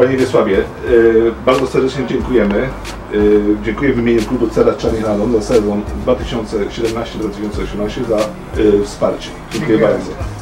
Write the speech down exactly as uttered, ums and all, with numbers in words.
Panie Wiesławie, bardzo serdecznie dziękujemy. Dziękuję w imieniu klubu Cera Czarny za sezon dwa tysiące siedemnaście dwa tysiące osiemnaście za wsparcie. Dziękuję, Dziękuję bardzo.